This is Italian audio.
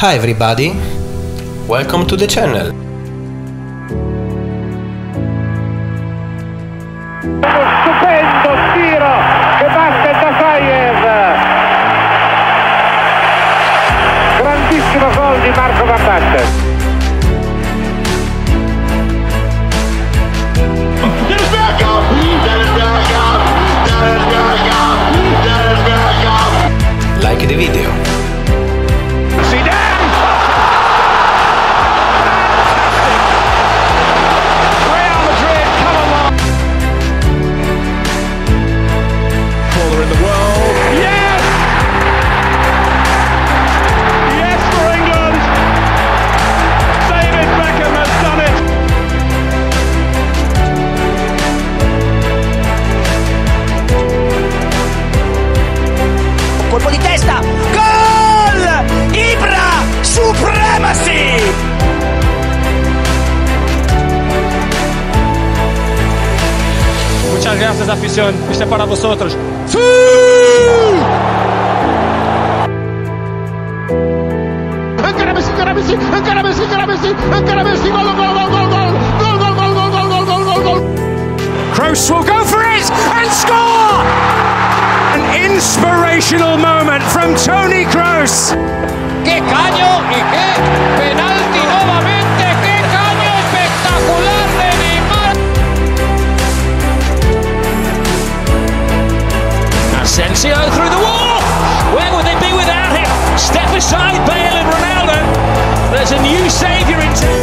Hi everybody, welcome to the channel. Uno stupendo tiro che batte da Sayer. Grandissimo gol di Marco Van Basten. Like the video. Colpo di testa, gol! Ibra, supremacy! Muchas gracias, afición. Este es para vosotros. ¡Sí! Encara Messi, encara Messi, encara Messi, encara Messi, encara Messi, gol, gol, gol, gol, gol, gol, gol, gol, gol, gol, gol, gol, gol, gol. Kroos will go for it and score! An inspirational moment from Toni Kroos. ¡Qué caño y qué penalti nuevamente! ¡Qué caño espectacular de Neymar! Asensio through the wall! Where would they be without him? Step aside, Bale and Ronaldo. There's a new saviour in town.